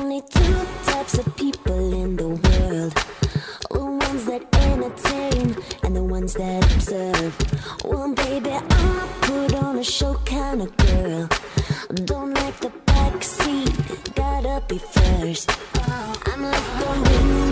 only two types of people in the world: the ones that entertain and the ones that observe. Well, baby, I'm a put on a show kind of girl. Don't like the backseat, gotta be first. I'm like the wind